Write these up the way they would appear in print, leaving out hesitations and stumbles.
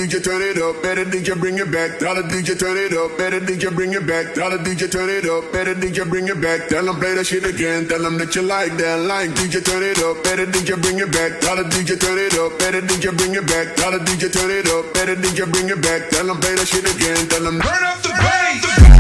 DJ turn it up, better DJ bring it back. Tell the DJ turn it up, better DJ bring it back. Tell the DJ turn it up, better DJ bring it back. Tell them play that shit again, tell them that you like that line. DJ turn it up, better DJ bring it back. Tell the DJ turn it up, better DJ bring it back. Tell the DJ turn it up, better DJ bring it back. Tell them play that shit again, tell them turn up the bass.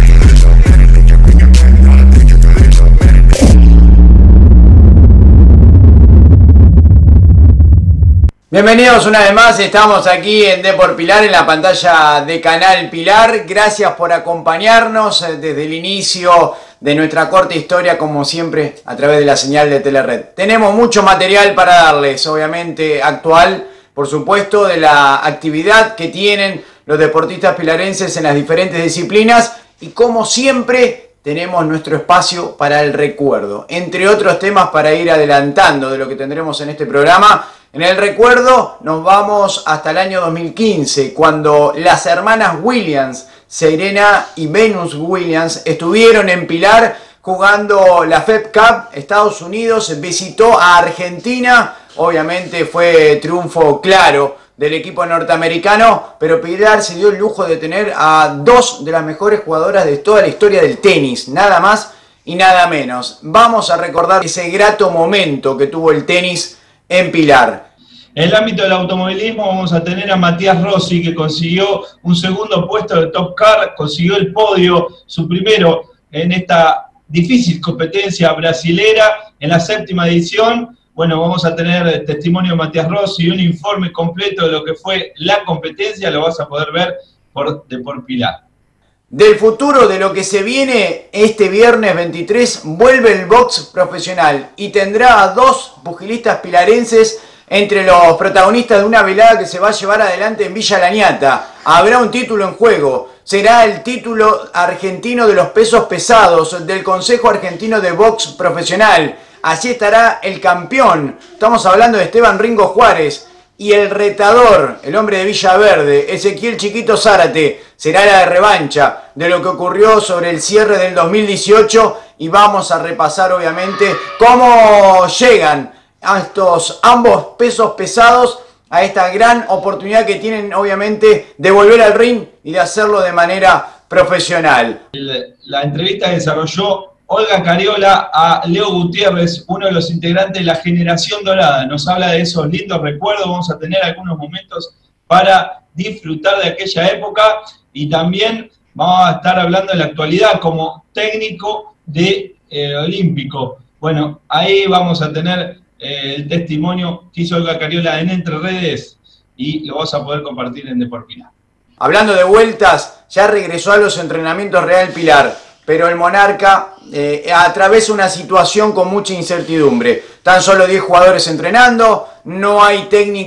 Bienvenidos una vez más, estamos aquí en Depor Pilar, en la pantalla de Canal Pilar. Gracias por acompañarnos desde el inicio de nuestra corta historia, como siempre, a través de la señal de Telered. Tenemos mucho material para darles, obviamente actual, por supuesto, de la actividad que tienen los deportistas pilarenses en las diferentes disciplinas y, como siempre, tenemos nuestro espacio para el recuerdo, entre otros temas para ir adelantando de lo que tendremos en este programa. En el recuerdo nos vamos hasta el año 2015, cuando las hermanas Williams, Serena y Venus Williams, estuvieron en Pilar jugando la Fed Cup. Estados Unidos visitó a Argentina, obviamente fue triunfo claro del equipo norteamericano, pero Pilar se dio el lujo de tener a dos de las mejores jugadoras de toda la historia del tenis, nada más y nada menos. Vamos a recordar ese grato momento que tuvo el tenis en Pilar. En el ámbito del automovilismo vamos a tener a Matías Rossi, que consiguió un segundo puesto de Top Car, consiguió el podio, su primero en esta difícil competencia brasilera, en la 7ª edición. Bueno, vamos a tener testimonio de Matías Rossi y un informe completo de lo que fue la competencia, lo vas a poder ver por Pilar. Del futuro, de lo que se viene, este viernes 23 vuelve el box profesional y tendrá a dos pugilistas pilarenses entre los protagonistas de una velada que se va a llevar adelante en Villa Laniata. Habrá un título en juego, será el título argentino de los pesos pesados del Consejo Argentino de Box Profesional. Allí estará el campeón, estamos hablando de Esteban Ringo Juárez, y el retador, el hombre de Villaverde, Ezequiel Chiquito Zárate. Será la revancha de lo que ocurrió sobre el cierre del 2018 y vamos a repasar obviamente cómo llegan a estos ambos pesos pesados a esta gran oportunidad que tienen obviamente de volver al ring y de hacerlo de manera profesional. La entrevista que desarrolló Olga Cariola a Leo Gutiérrez, uno de los integrantes de la Generación Dorada. Nos habla de esos lindos recuerdos, vamos a tener algunos momentos para disfrutar de aquella época y también vamos a estar hablando de la actualidad como técnico de olímpico. Bueno, ahí vamos a tener el testimonio que hizo Olga Cariola en Entre Redes y lo vas a poder compartir en Depor Pilar. Hablando de vueltas, ya regresó a los entrenamientos Real Pilar, pero el Monarca atraviesa una situación con mucha incertidumbre. Tan solo 10 jugadores entrenando, no hay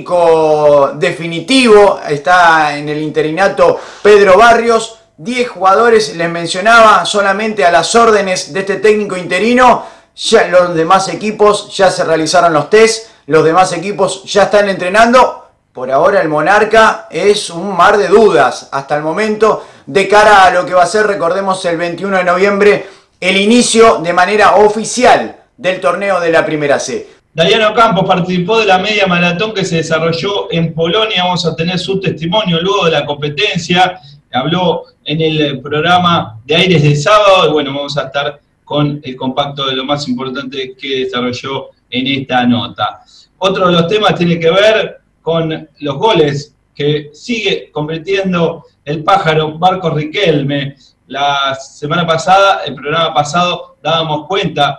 técnico definitivo, está en el interinato Pedro Barrios. 10 jugadores, les mencionaba, solamente a las órdenes de este técnico interino. Ya los demás equipos ya se realizaron los test, los demás equipos ya están entrenando. Por ahora el Monarca es un mar de dudas hasta el momento de cara a lo que va a ser, recordemos, el 21 de noviembre, el inicio de manera oficial del torneo de la Primera C. Dariano Campos participó de la media maratón que se desarrolló en Polonia, vamos a tener su testimonio luego de la competencia, habló en el programa de Aires del sábado y bueno, vamos a estar con el compacto de lo más importante que desarrolló en esta nota. Otro de los temas tiene que ver con los goles que sigue convirtiendo el pájaro Marcos Riquelme. La semana pasada, el programa pasado, dábamos cuenta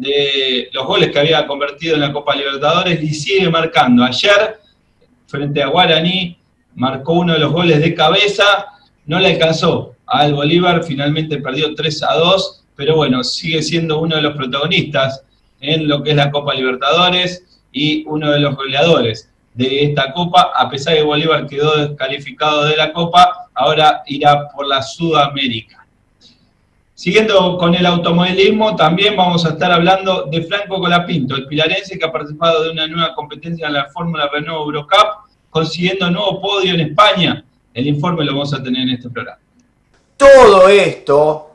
de los goles que había convertido en la Copa Libertadores y sigue marcando. Ayer, frente a Guaraní, marcó uno de los goles de cabeza, no le alcanzó al Bolívar, finalmente perdió 3-2, pero bueno, sigue siendo uno de los protagonistas en lo que es la Copa Libertadores y uno de los goleadores de esta Copa, a pesar de que Bolívar quedó descalificado de la Copa, ahora irá por la Sudamérica. Siguiendo con el automovilismo, también vamos a estar hablando de Franco Colapinto, el pilarense que ha participado de una nueva competencia en la Fórmula Renault Eurocup, consiguiendo nuevo podio en España. El informe lo vamos a tener en este programa. Todo esto,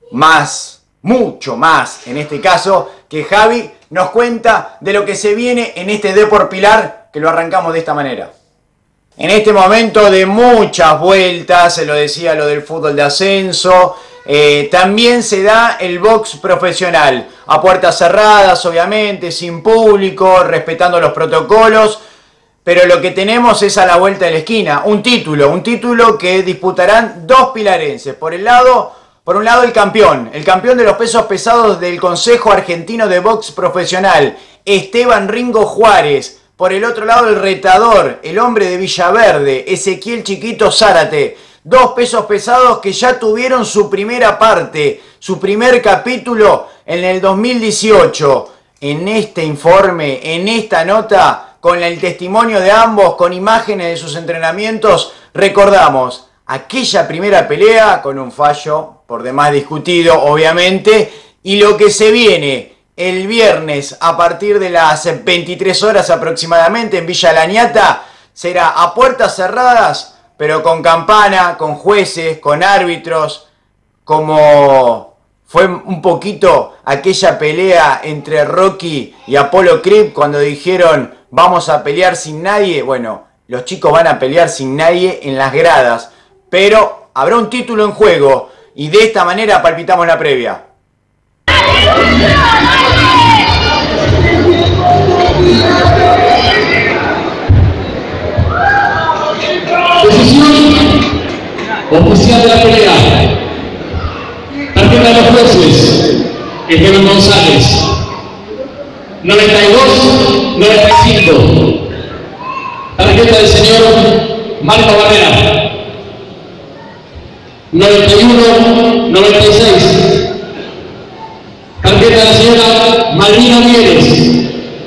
más, mucho más, en este caso, que Javi nos cuenta de lo que se viene en este Depor Pilar, que lo arrancamos de esta manera. En este momento de muchas vueltas, se lo decía lo del fútbol de ascenso, también se da el box profesional, a puertas cerradas, obviamente, sin público, respetando los protocolos, pero lo que tenemos es a la vuelta de la esquina, un título que disputarán dos pilarenses. Por un lado el campeón de los pesos pesados del Consejo Argentino de Box Profesional, Esteban Ringo Juárez. Por el otro lado, el retador, el hombre de Villaverde, Ezequiel Chiquito Zárate. Dos pesos pesados que ya tuvieron su primera parte, su primer capítulo en el 2018. En este informe, en esta nota, con el testimonio de ambos, con imágenes de sus entrenamientos, recordamos aquella primera pelea con un fallo por demás discutido, obviamente, y lo que se viene el viernes a partir de las 23 horas aproximadamente en Villa Laniata. Será a puertas cerradas, pero con campana, con jueces, con árbitros, como fue un poquito aquella pelea entre Rocky y Apollo Creed cuando dijeron vamos a pelear sin nadie. Bueno, los chicos van a pelear sin nadie en las gradas, pero habrá un título en juego y de esta manera palpitamos la previa. Decisión oficial de la pelea. Tarjeta de los jueces. Esteban González. 92-95. Tarjeta del señor Marco Barrera. 91-96. Tarjeta de la señora Malvina Mieres.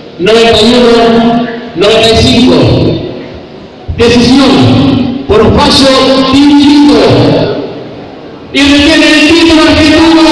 91-95. Decisión por fallo dividido. Y retiene el título argentino.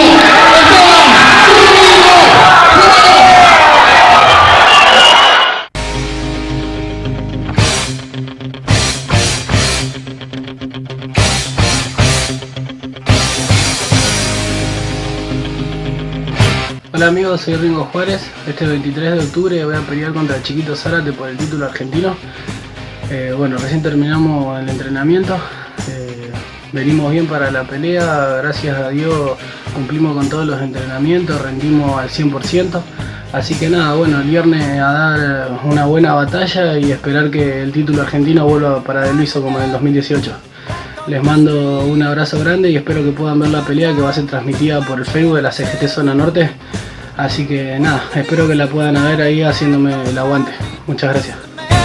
Hola amigos, soy Ringo Juárez. Este 23 de octubre voy a pelear contra el Chiquito Zárate por el título argentino. Bueno, recién terminamos el entrenamiento, venimos bien para la pelea, gracias a Dios cumplimos con todos los entrenamientos, rendimos al 100%, así que nada, bueno, el viernes a dar una buena batalla y esperar que el título argentino vuelva para De Luiso como en el 2018. Les mando un abrazo grande y espero que puedan ver la pelea que va a ser transmitida por el Facebook de la CGT Zona Norte, así que nada, espero que la puedan ver ahí haciéndome el aguante. Muchas gracias.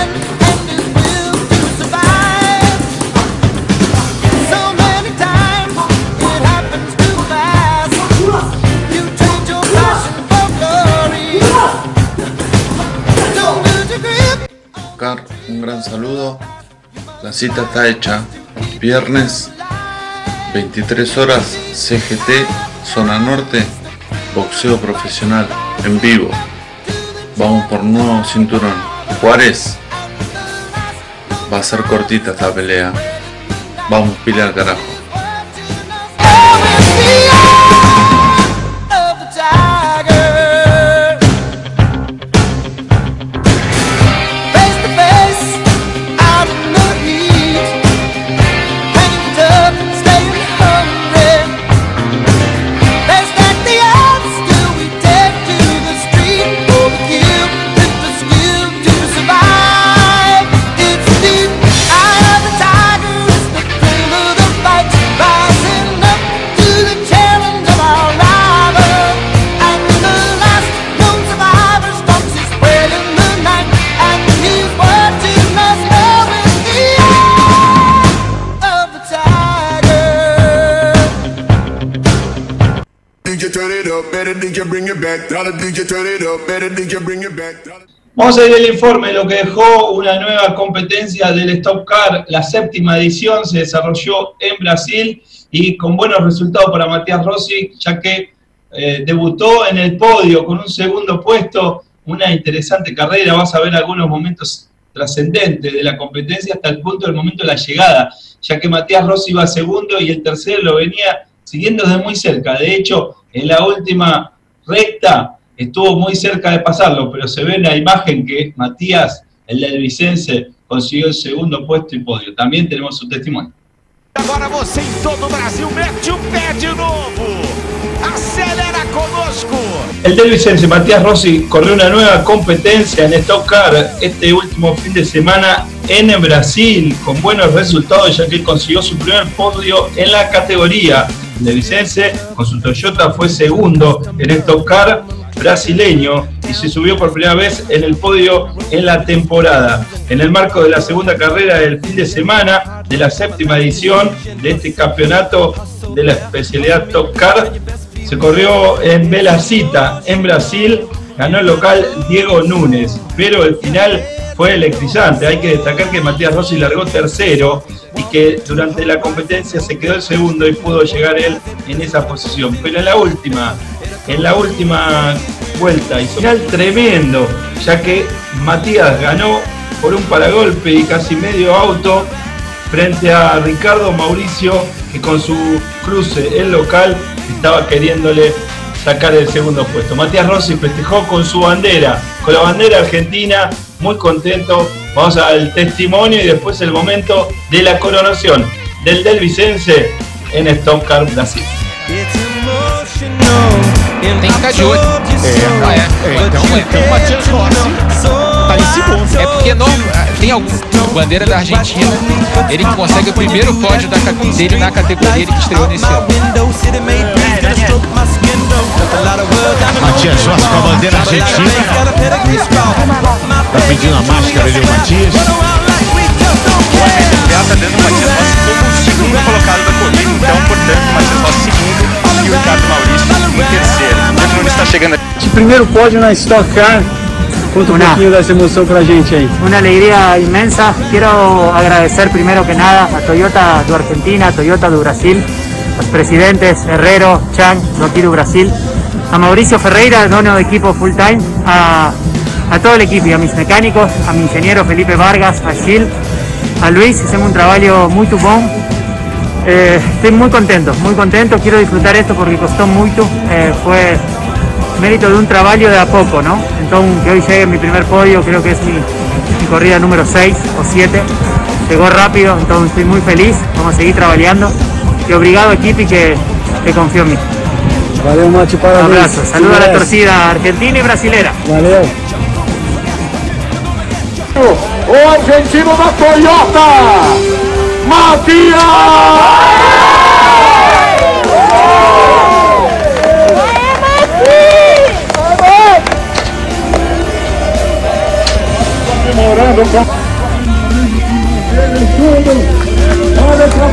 Un gran saludo, la cita está hecha, viernes 23 horas, CGT Zona Norte, boxeo profesional en vivo, vamos por nuevo cinturón. Juárez, va a ser cortita esta pelea, vamos pila al carajo. Vamos a ir al informe, lo que dejó una nueva competencia del Stock Car, la 7ª edición, se desarrolló en Brasil y con buenos resultados para Matías Rossi, ya que debutó en el podio con un segundo puesto, una interesante carrera, vas a ver algunos momentos trascendentes de la competencia hasta el punto del momento de la llegada, ya que Matías Rossi iba segundo y el tercero lo venía siguiendo desde muy cerca. De hecho, en la última recta estuvo muy cerca de pasarlo, pero se ve en la imagen que Matías, el del Vicense, consiguió el segundo puesto y podio. También tenemos su testimonio. Agora você em todo o Brasil mete o pé de novo. Acelera conosco. El del Vicense, Matías Rossi, corrió una nueva competencia en Stock Car este último fin de semana en Brasil, con buenos resultados, ya que consiguió su primer podio en la categoría. El del Vicense, con su Toyota, fue segundo en Stock Car brasileño y se subió por primera vez en el podio en la temporada. En el marco de la segunda carrera del fin de semana de la 7ª edición de este campeonato de la especialidad Stock Car, se corrió en Bela Cita, en Brasil. Ganó el local Diego Núñez, pero el final fue electrizante. Hay que destacar que Matías Rossi largó tercero y que durante la competencia se quedó el segundo y pudo llegar él en esa posición. Pero en la última vuelta, y final tremendo, ya que Matías ganó por un paragolpe y casi medio auto frente a Ricardo Mauricio, que con su cruce el local estaba queriéndole sacar el segundo puesto. Matías Rossi festejó con su bandera, con la bandera argentina, muy contento. Vamos al testimonio y después el momento de la coronación del Vicense en Stock Car Brasil. Tem que ficar de olho. Então o Matias Rossi tá em segundo. É porque não, tem algum bandeira da Argentina, ele consegue o primeiro pódio dele na categoria que estreou nesse ano. Matias Rossi com a bandeira argentina. Tá pedindo a máscara ali o Matias. O está dentro do Matias Rossi como o segundo colocado da corrida, então, portanto, o Matias Rossi segundo e o Ricardo Maurício em terceiro. O Diego Nunes está chegando aqui. Esse primeiro pódio na Stock Car, conta un poquito de esa emoción pra gente ahí. Una alegría inmensa. Quiero agradecer primero que nada a Toyota de Argentina, Toyota de Brasil, los presidentes Herrero, Chan, do aquí do Brasil, a Mauricio Ferreira, dono de equipo full time, a todo el equipo y a mis mecánicos, a mi ingeniero Felipe Vargas, a Gil, a Luis. Hicimos un trabajo muy bom. Estoy muy contento, quiero disfrutar esto porque costó mucho, fue mérito de un trabajo de a poco, ¿no? Entonces que hoy llegue mi primer podio, creo que es mi corrida número 6 o 7, llegó rápido, entonces estoy muy feliz, vamos a seguir trabajando y obrigado equipo y que confío en mí. Valeu, Mati, parabéns. Un abrazo, saludo a la torcida argentina y brasilera. Valeu. O argentino da Toyota, Matías! Comemorando com olha pra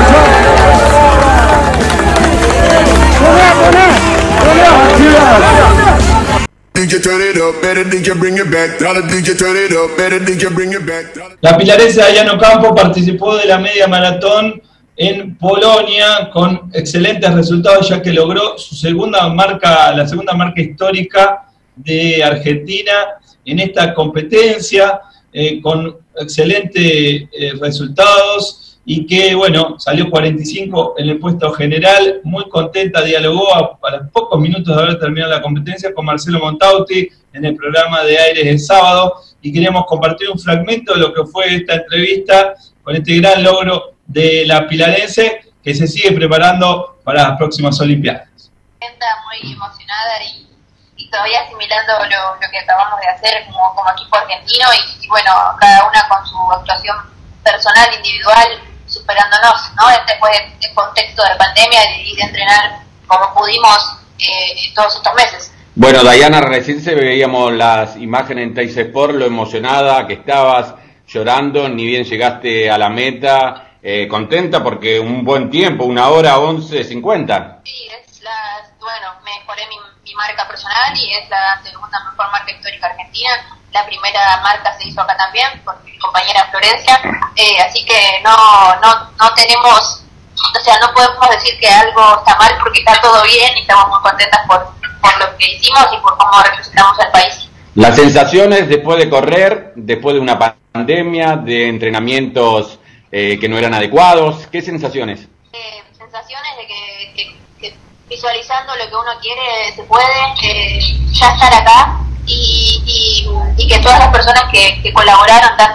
DJ turn it up, better DJ bring it back. Tell the DJ turn it up, better DJ bring it back. La pilarense Dayana Ocampo participó de la media maratón en Polonia con excelentes resultados, ya que logró su segunda marca, la segunda marca histórica de Argentina en esta competencia, con excelentes resultados, y que, bueno, salió 45 en el puesto general, muy contenta, dialogó a los pocos minutos de haber terminado la competencia con Marcelo Montauti en el programa de Aires del Sábado, y queríamos compartir un fragmento de lo que fue esta entrevista con este gran logro de la pilarense, que se sigue preparando para las próximas Olimpiadas. Muy emocionada y todavía asimilando lo que acabamos de hacer como equipo argentino y bueno, cada una con su actuación personal, individual, superándonos, ¿no? Después del contexto de la pandemia y de entrenar como pudimos todos estos meses. Bueno, Dayana, recién veíamos las imágenes en Teis Sport, lo emocionada que estabas, llorando, ni bien llegaste a la meta, contenta porque un buen tiempo, 1 hora 11:50. Sí, bueno, mejoré mi marca personal y es la segunda mejor marca histórica argentina. La primera marca se hizo acá también con mi compañera Florencia, así que no tenemos, o sea, no podemos decir que algo está mal porque está todo bien y estamos muy contentas por lo que hicimos y por cómo representamos al país. Las sensaciones después de correr, después de una pandemia, de entrenamientos que no eran adecuados, ¿qué sensaciones? Sensaciones de que visualizando lo que uno quiere se puede, ya estar acá y que todas las personas que colaboraron tanto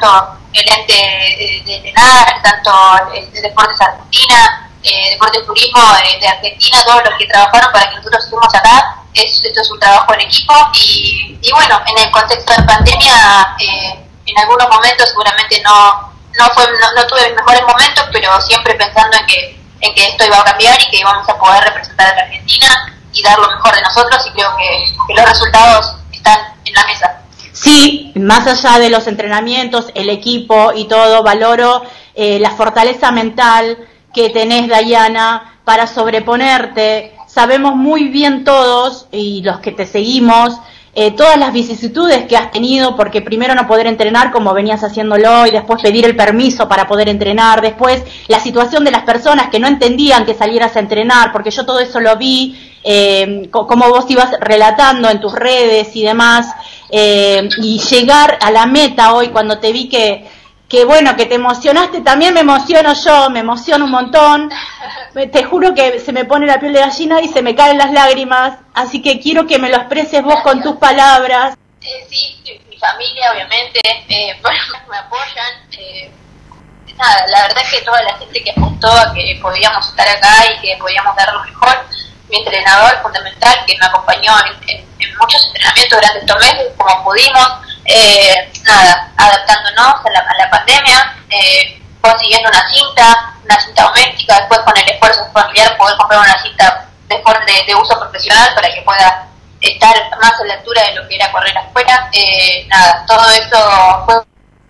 el ente de ENAR, tanto el de Deportes Argentina, Deportes Turismo de Argentina, todos los que trabajaron para que nosotros estemos acá. Esto es un trabajo en equipo y bueno, en el contexto de pandemia, en algunos momentos seguramente no tuve mis mejores momentos, pero siempre pensando en que esto iba a cambiar y que íbamos a poder representar a la Argentina y dar lo mejor de nosotros, y creo que los resultados están en la mesa. Sí, más allá de los entrenamientos, el equipo y todo, valoro la fortaleza mental que tenés, Dayana, para sobreponerte. Sabemos muy bien todos, y los que te seguimos, todas las vicisitudes que has tenido, porque primero no poder entrenar como venías haciéndolo, y después pedir el permiso para poder entrenar, después la situación de las personas que no entendían que salieras a entrenar, porque yo todo eso lo vi, cómo vos ibas relatando en tus redes y demás, y llegar a la meta hoy, cuando te vi que bueno, que te emocionaste, también me emociono yo, me emociono un montón, te juro que se me pone la piel de gallina y se me caen las lágrimas, así que quiero que me lo expreses vos con tus palabras. Sí, mi familia obviamente me apoyan, nada, la verdad es que toda la gente que apuntó a que podíamos estar acá y que podíamos dar lo mejor, mi entrenador fundamental que me acompañó en muchos entrenamientos durante estos meses como pudimos, nada, adaptándonos a la pandemia, consiguiendo una cinta doméstica, después con el esfuerzo familiar poder comprar una cinta de uso profesional para que pueda estar más a la altura de lo que era correr afuera. Nada, todo eso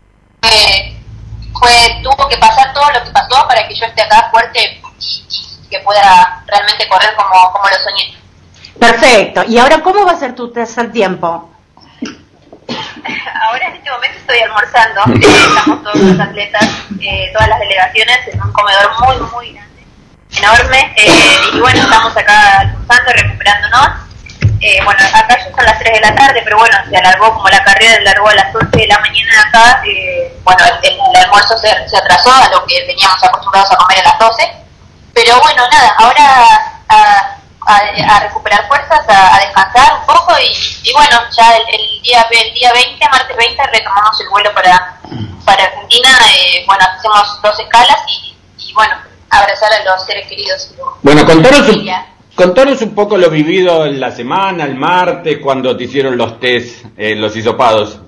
tuvo que pasar todo lo que pasó para que yo esté acá fuerte y que pueda realmente correr como lo soñé. Perfecto. ¿Y ahora cómo va a ser tu tercer tiempo? Ahora en este momento estoy almorzando, estamos todos los atletas, todas las delegaciones en un comedor muy grande, enorme, y bueno, estamos acá almorzando, recuperándonos. Bueno, acá ya son las 3 de la tarde, pero bueno, se alargó, como la carrera se alargó a las 11 de la mañana acá, bueno, el almuerzo se atrasó a lo que veníamos acostumbrados a comer a las 12, pero bueno, nada, ahora a recuperar fuerzas, a descansar un poco y bueno, ya el día 20, martes 20, retomamos el vuelo para Argentina. Bueno, hacemos 2 escalas y bueno, abrazar a los seres queridos. Bueno, contanos un poco lo vivido en la semana, el martes, cuando te hicieron los test, los hisopados.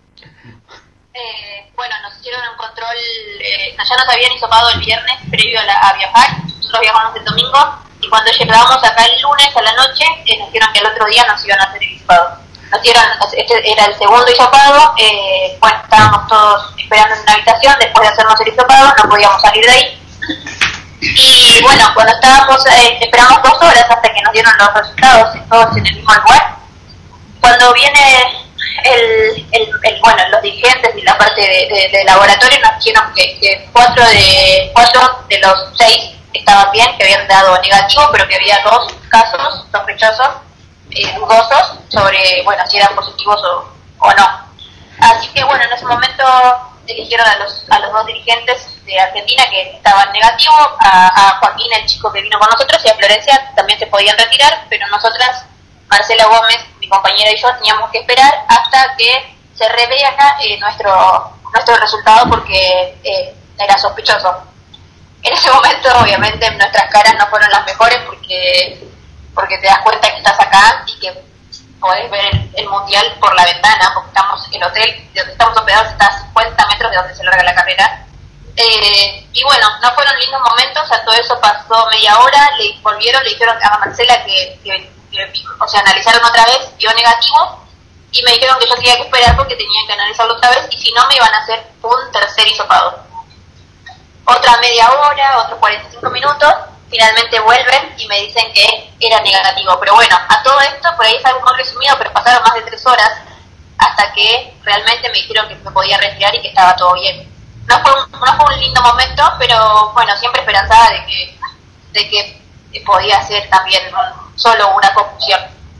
Bueno, nos hicieron un control, ya nos habían hisopado el viernes previo a viajar, nosotros viajamos el domingo. Y cuando llegamos acá el lunes a la noche, nos dijeron que el otro día nos iban a hacer el hisopado. Este era el segundo hisopado, bueno, estábamos todos esperando en una habitación, después de hacernos el hisopado, no podíamos salir de ahí. Y bueno, cuando esperamos 2 horas hasta que nos dieron los resultados, todos en el mismo lugar. Cuando viene bueno, los dirigentes y la parte de laboratorio nos dijeron que 4 de los 6 estaban bien, que habían dado negativo, pero que había 2 casos sospechosos, dudosos, sobre, bueno, si eran positivos o no. Así que bueno, en ese momento eligieron a los 2 dirigentes de Argentina que estaban negativos, a Joaquín, el chico que vino con nosotros, y a Florencia también se podían retirar, pero nosotras, Marcela Gómez, mi compañera y yo, teníamos que esperar hasta que se revea nuestro resultado porque era sospechoso. En ese momento, obviamente, nuestras caras no fueron las mejores porque te das cuenta que estás acá y que podés ver el mundial por la ventana, porque el hotel donde estamos hospedados está a 50 metros de donde se larga la carrera. Y bueno, no fueron lindos momentos, a todo eso pasó media hora, le dijeron a Marcela que o sea, analizaron otra vez, dio negativo, y me dijeron que yo tenía que esperar porque tenían que analizarlo otra vez, y si no me iban a hacer un tercer hisopado. Otra media hora, otros 45 minutos, finalmente vuelven y me dicen que era negativo. Pero bueno, a todo esto, por ahí es algo más resumido, pero pasaron más de 3 horas hasta que realmente me dijeron que me podía respirar y que estaba todo bien. No fue un lindo momento, pero bueno, siempre esperanzada de que podía ser también solo una confusión.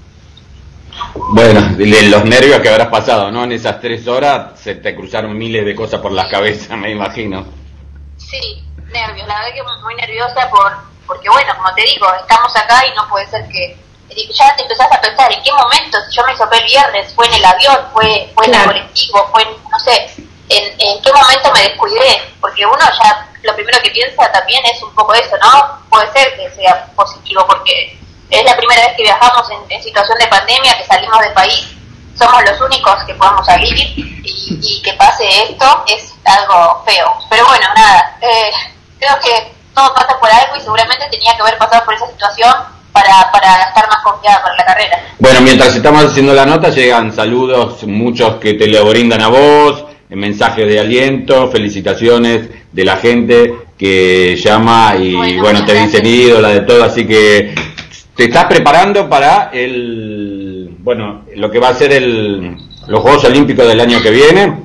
Bueno, los nervios que habrás pasado, ¿no? En esas 3 horas se te cruzaron miles de cosas por la cabeza, me imagino. Sí, nervios, la verdad que muy nerviosa porque bueno, como te digo, estamos acá y no puede ser que ya te empezás a pensar en qué momento, si yo me hisopé el viernes, fue en el avión, fue en el colectivo, fue, no sé, en qué momento me descuidé, porque uno ya lo primero que piensa también es un poco eso, ¿no? Puede ser que sea positivo, porque es la primera vez que viajamos en situación de pandemia, que salimos del país, somos los únicos que podemos salir, y que pase esto es algo feo. Pero bueno, nada, creo que todo pasa por algo y seguramente tenía que haber pasado por esa situación para estar más confiada para la carrera. Bueno, mientras estamos haciendo la nota llegan saludos, muchos que te lo brindan a vos, mensajes de aliento, felicitaciones de la gente que llama y bueno te dicen ídola de todo, así que te estás preparando para lo que va a ser los Juegos Olímpicos del año que viene.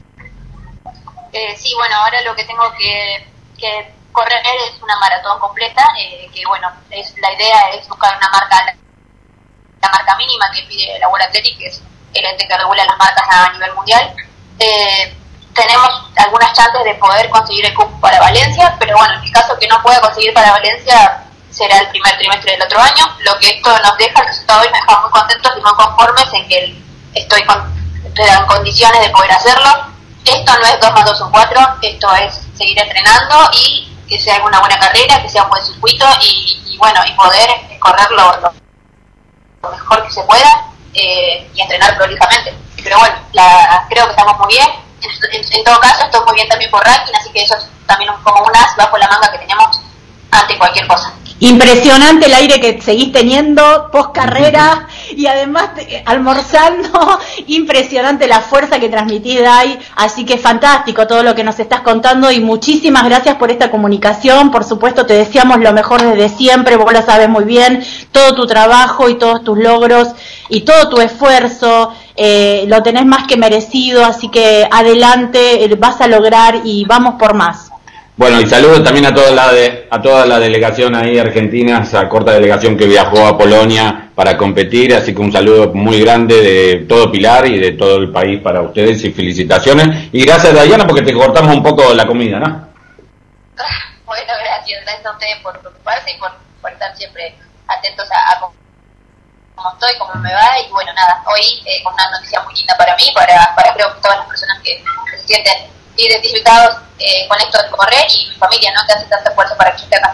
Sí, bueno, ahora lo que tengo que correr es una maratón completa, que bueno, la idea es buscar una marca, la marca mínima que pide la World Athletics, que es el ente que regula las marcas a nivel mundial. Tenemos algunas chances de poder conseguir el cupo para Valencia, pero bueno, en el caso que no pueda conseguir para Valencia será el primer trimestre del otro año. Lo que esto nos deja, el resultado hoy me deja muy contentos y muy conformes en que estoy en condiciones de poder hacerlo. Esto no es 2 más 2 son 4, esto es seguir entrenando y que sea una buena carrera, que sea un buen circuito y bueno, y poder correrlo lo mejor que se pueda y entrenar prolijamente. Pero bueno, creo que estamos muy bien. En todo caso, estoy muy bien también por ranking, así que eso es también como un as bajo la manga que tenemos ante cualquier cosa. Impresionante el aire que seguís teniendo post carrera y además almorzando, impresionante la fuerza que transmitís, Dai, así que fantástico todo lo que nos estás contando y muchísimas gracias por esta comunicación. Por supuesto te deseamos lo mejor desde siempre, vos lo sabes muy bien, todo tu trabajo y todos tus logros y todo tu esfuerzo, lo tenés más que merecido, así que adelante, vas a lograr y vamos por más. Bueno, y saludos también a toda la delegación ahí argentina, esa corta delegación que viajó a Polonia para competir, así que un saludo muy grande de todo Pilar y de todo el país para ustedes y felicitaciones. Y gracias, Dayana, porque te cortamos un poco la comida, ¿no? Bueno, gracias a ustedes por preocuparse y por estar siempre atentos a cómo estoy, cómo me va, y bueno, nada, hoy con una noticia muy linda para mí, para creo que todas las personas que se sienten identificados con esto de correr y mi familia, ¿no? Que hace tanto esfuerzo para que yo esté acá.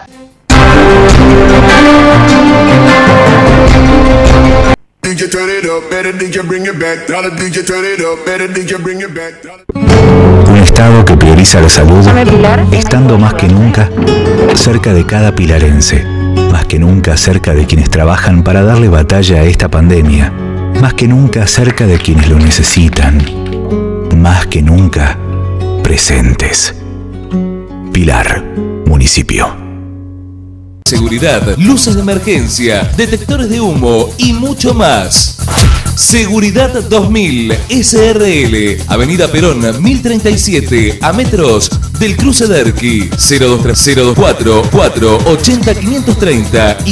Un Estado que prioriza la salud, estando más que nunca cerca de cada pilarense, más que nunca cerca de quienes trabajan para darle batalla a esta pandemia, más que nunca cerca de quienes lo necesitan, más que nunca presentes. Pilar, municipio. Seguridad, luces de emergencia, detectores de humo y mucho más. Seguridad 2000 SRL, Avenida Perón 1037, a metros del cruce Derqui. 024 480 530 y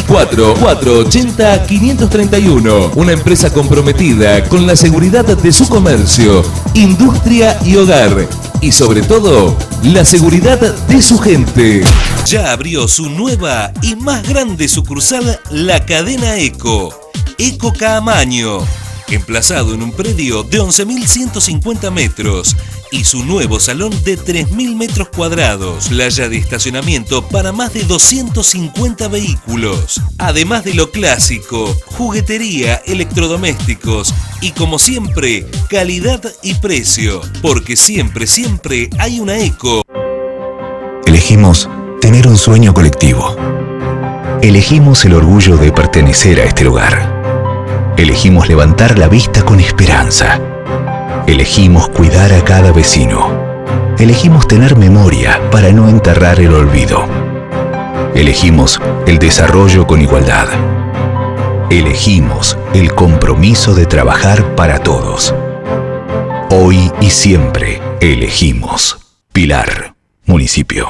480 531. Una empresa comprometida con la seguridad de su comercio, industria y hogar. Y sobre todo, la seguridad de su gente. Ya abrió su nueva y más grande sucursal, la cadena Eco Caamaño, emplazado en un predio de 11.150 metros y su nuevo salón de 3.000 metros cuadrados, playa de estacionamiento para más de 250 vehículos, además de lo clásico, juguetería, electrodomésticos y como siempre, calidad y precio, porque siempre hay una Eco. Elegimos tener un sueño colectivo. Elegimos el orgullo de pertenecer a este lugar. Elegimos levantar la vista con esperanza. Elegimos cuidar a cada vecino. Elegimos tener memoria para no enterrar el olvido. Elegimos el desarrollo con igualdad. Elegimos el compromiso de trabajar para todos. Hoy y siempre elegimos. Pilar, municipio.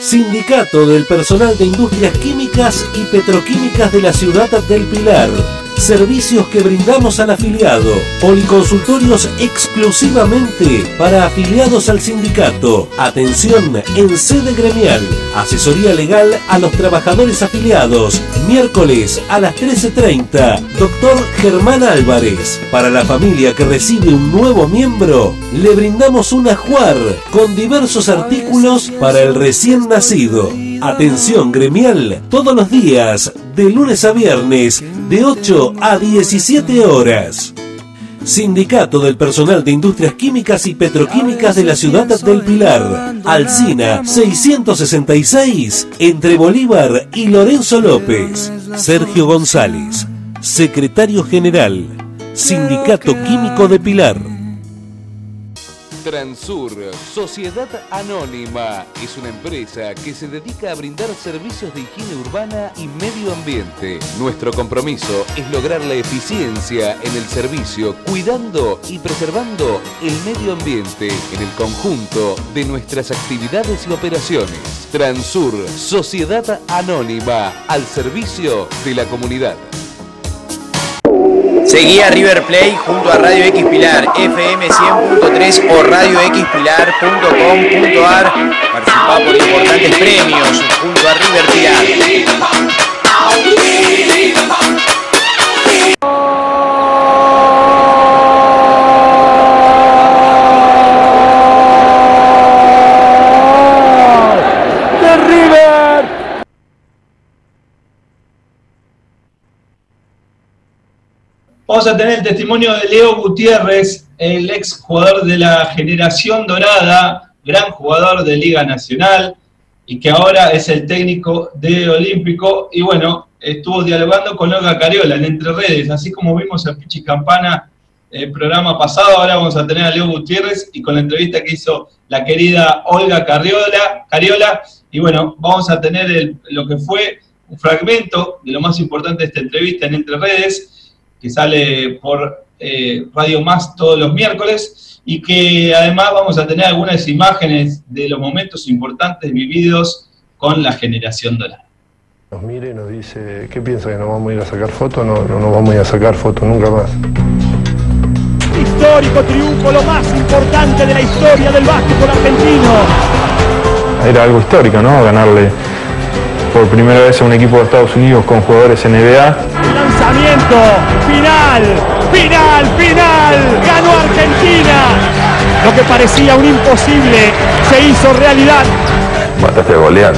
Sindicato del Personal de Industrias Químicas y Petroquímicas de la Ciudad del Pilar. servicios que brindamos al afiliado, policonsultorios exclusivamente para afiliados al sindicato, atención en sede gremial, asesoría legal a los trabajadores afiliados, miércoles a las 13:30, doctor Germán Álvarez. Para la familia que recibe un nuevo miembro, le brindamos un ajuar con diversos artículos para el recién nacido. Atención gremial todos los días, de lunes a viernes, de 8 a 17 horas. Sindicato del Personal de Industrias Químicas y Petroquímicas de la Ciudad del Pilar. Alsina 666, entre Bolívar y Lorenzo López. Sergio González, secretario general, Sindicato Químico de Pilar. Transur, Sociedad Anónima, es una empresa que se dedica a brindar servicios de higiene urbana y medio ambiente. Nuestro compromiso es lograr la eficiencia en el servicio, cuidando y preservando el medio ambiente en el conjunto de nuestras actividades y operaciones. Transur, Sociedad Anónima, al servicio de la comunidad. Seguí a River Play junto a Radio X Pilar, FM 100.3 o radioxpilar.com.ar. Participá por importantes premios junto a River Pilar. ¡De River! Vamos a tener el testimonio de Leo Gutiérrez, el ex jugador de la Generación Dorada, gran jugador de Liga Nacional, y que ahora es el técnico de Olímpico. Y bueno, estuvo dialogando con Olga Cariola en Entre Redes, así como vimos a Pichi Campana el programa pasado. Ahora vamos a tener a Leo Gutiérrez y con la entrevista que hizo la querida Olga Cariola. Y bueno, vamos a tener lo que fue un fragmento de lo más importante de esta entrevista en Entre Redes, que sale por Radio Más todos los miércoles, y que además vamos a tener algunas imágenes de los momentos importantes vividos con la Generación Dorada. Nos mira y nos dice, ¿qué piensa, que nos vamos a ir a sacar fotos? No nos vamos a ir a sacar fotos nunca más. Histórico triunfo, lo más importante de la historia del básquetbol argentino. Era algo histórico, ¿no? Ganarle por primera vez a un equipo de Estados Unidos con jugadores NBA. Lanzamiento, final, ganó Argentina. Lo que parecía un imposible se hizo realidad. Mataste a golear.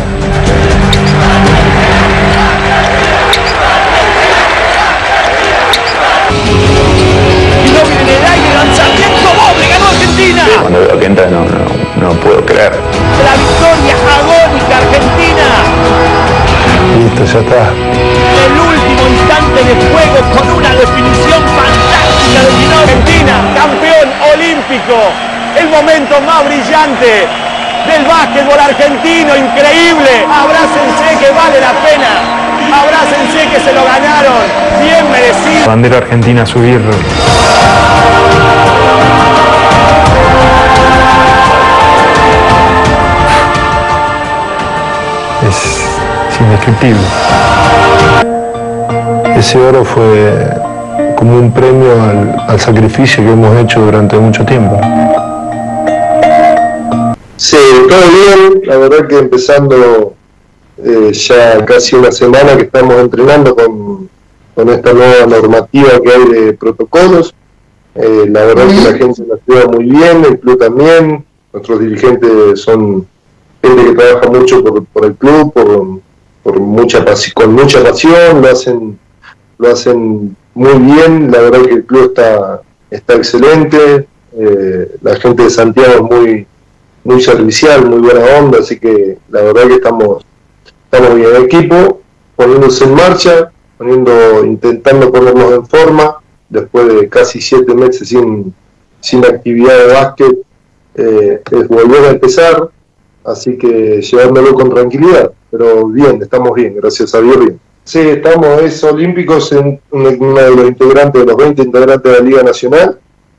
Y no viene el aire, lanzamiento doble, ganó Argentina. Cuando veo que entra no puedo creer. La victoria agónica argentina. Listo, ya está. El último instante de juego con una definición fantástica de Argentina, campeón olímpico, el momento más brillante del básquetbol argentino, increíble. Abrácense que vale la pena, abrácense que se lo ganaron, bien merecido. Bandera argentina a subir. Es indescriptible. Ese oro fue como un premio al sacrificio que hemos hecho durante mucho tiempo. Sí, todo bien, la verdad que empezando ya casi una semana que estamos entrenando con esta nueva normativa que hay de protocolos. La verdad que la gente la lleva muy bien, el club también, nuestros dirigentes son gente que trabaja mucho por el club, con mucha pasión, lo hacen muy bien. La verdad que el club está excelente, la gente de Santiago es muy servicial, muy buena onda, así que la verdad que estamos bien. El equipo poniéndose en marcha, intentando ponernos en forma después de casi 7 meses sin actividad de básquet, es volver a empezar, así que llevándolo con tranquilidad, pero bien, estamos bien, gracias a Dios bien. Sí, es Olímpicos, en uno de los integrantes, de los 20 integrantes de la Liga Nacional.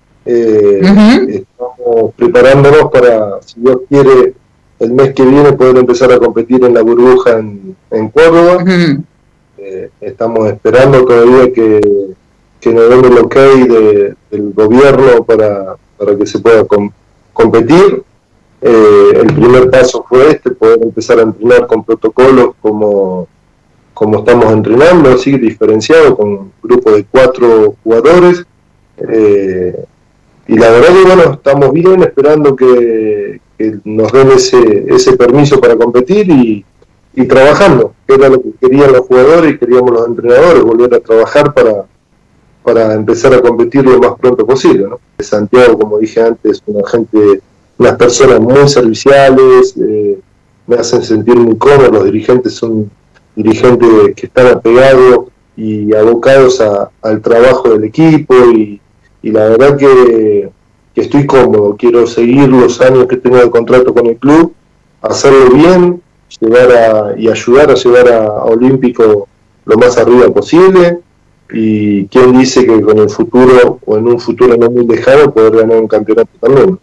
Estamos preparándonos para, si Dios quiere, el mes que viene poder empezar a competir en la burbuja en Córdoba. Estamos esperando todavía que nos den el ok del gobierno para que se pueda competir. El primer paso fue poder empezar a entrenar con protocolos como estamos entrenando, así diferenciado, con un grupo de 4 jugadores. Y la verdad que bueno, estamos bien esperando que nos den ese permiso para competir y trabajando, que era lo que querían los jugadores y queríamos los entrenadores, volver a trabajar para empezar a competir lo más pronto posible, ¿no? Santiago, como dije antes, unas personas muy serviciales, me hacen sentir muy cómodo. Los dirigentes son dirigentes que están apegados y abocados al trabajo del equipo, y la verdad que estoy cómodo. Quiero seguir los años que tengo de contrato con el club, hacerlo bien, y ayudar a llevar a Olímpico lo más arriba posible, y quién dice que con el futuro, o en un futuro no muy lejano, poder ganar un campeonato también.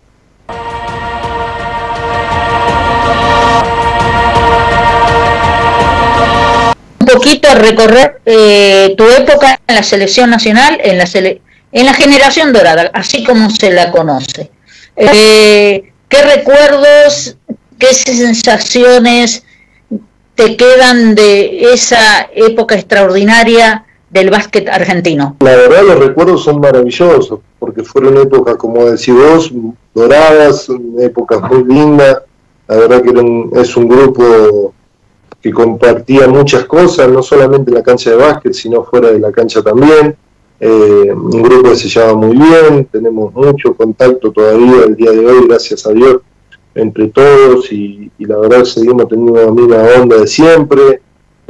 Un poquito a recorrer tu época en la selección nacional, en la generación dorada, así como se la conoce. ¿Qué recuerdos, qué sensaciones te quedan de esa época extraordinaria del básquet argentino? La verdad, los recuerdos son maravillosos, porque fueron épocas, como decís vos, doradas, épocas muy lindas. La verdad que es un grupo que compartía muchas cosas, no solamente en la cancha de básquet, sino fuera de la cancha también. Un grupo que se lleva muy bien, tenemos mucho contacto todavía el día de hoy, gracias a Dios, entre todos, y la verdad seguimos teniendo la misma onda de siempre.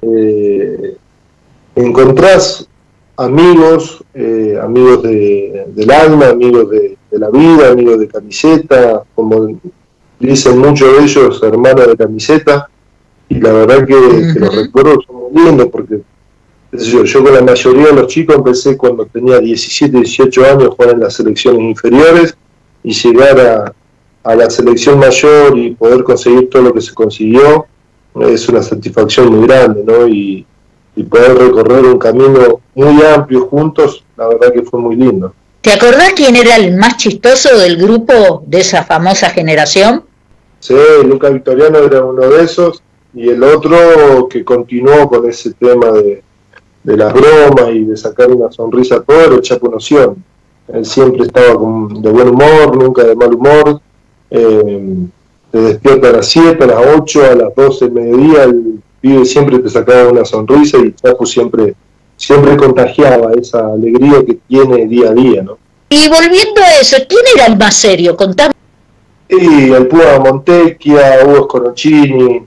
Encontrás amigos, amigos del alma, amigos de la vida, amigos de camiseta, como dicen muchos de ellos, hermanos de camiseta, y la verdad que los recuerdos son muy lindos, porque yo con la mayoría de los chicos empecé cuando tenía 17, 18 años, jugar en las selecciones inferiores, y llegar a la selección mayor y poder conseguir todo lo que se consiguió es una satisfacción muy grande, ¿no? Y poder recorrer un camino muy amplio juntos, la verdad que fue muy lindo. ¿Te acordás quién era el más chistoso del grupo de esa famosa generación? Sí, Luca Victoriano era uno de esos, y el otro que continuó con ese tema de las bromas y de sacar una sonrisa a todo, era el Chapo Noción. Él siempre estaba de buen humor, nunca de mal humor. Te despierta a las 7, a las 8, a las 12 del mediodía, el pibe siempre te sacaba una sonrisa, y Chapo siempre contagiaba esa alegría que tiene día a día, ¿no? Y volviendo a eso, ¿quién era el más serio? Contame. Y el Puma Montecchia, Hugo Scorocini,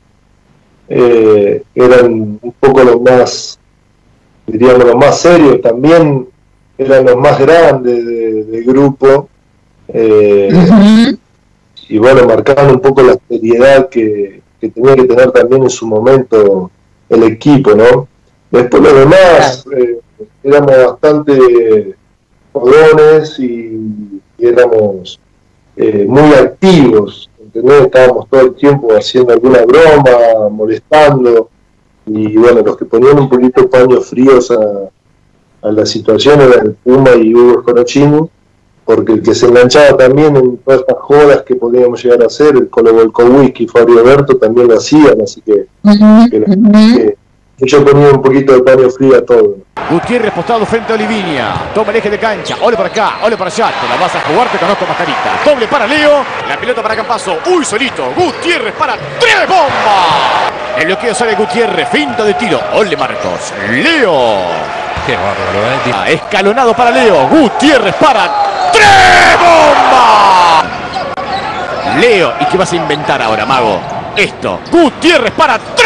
eran un poco los más, diríamos, los más serios. También eran los más grandes del grupo, y bueno, marcaban un poco la seriedad que tenía que tener también en su momento el equipo, ¿no? Después los demás éramos bastante jodones y éramos muy activos, ¿entendés? Estábamos todo el tiempo haciendo alguna broma, molestando, y bueno, los que ponían un poquito paños fríos a la situación eran el Puma y Hugo Scorocini, porque el que se enganchaba también en todas estas jodas que podíamos llegar a hacer, el Colo Volkowick y Fabio Alberto también lo hacían, así que yo ponía un poquito de paño frío a todo. Gutiérrez postado frente a Olivinia, toma el eje de cancha, ole para acá, ole para allá, te la vas a jugar, te conozco mascarita, doble para Leo, la pelota para Campazo, uy solito, Gutiérrez para 3, bomba, el bloqueo sale Gutiérrez, finta de tiro, ole Marcos, Leo, qué bárbaro, escalonado para Leo, Gutiérrez para 3, bomba, Leo, ¿y qué vas a inventar ahora, mago? Esto, Gutiérrez para 3.